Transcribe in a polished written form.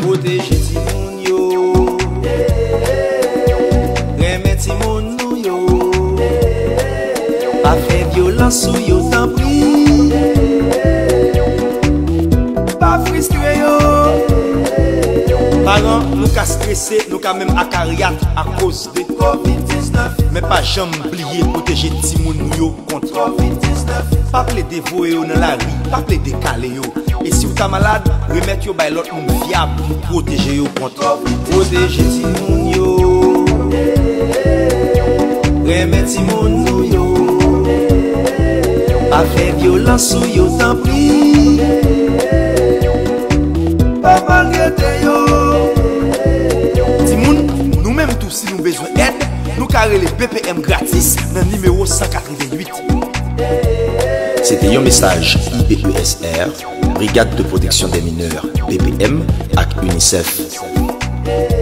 protéger ti moun yo, remettre ti moun nou yo, pas faire violence ou yo t'en prie, pas frustrer yo. Parents, nous ka stressé, nous ka même acariat à cause de Covid-19. Mais pas jamais oublier protéger ti moun nou yo contre Covid-19. Pas plaider voyer dans la rue, pas plaider caler yo. Et si vous êtes malade, remettre yo by l'autre monde fiable pour protéger yo contre protéger ti moun yo, remettre ti moun nou yo, pas faire violence ou yo t'en prie, pas malgré yo. Ti moun, nous même tous si nous besoin d'aide, nous carré les BPM gratis dans le numéro 188. C'était un message IPESR, Brigade de protection des mineurs, BPM, avec UNICEF.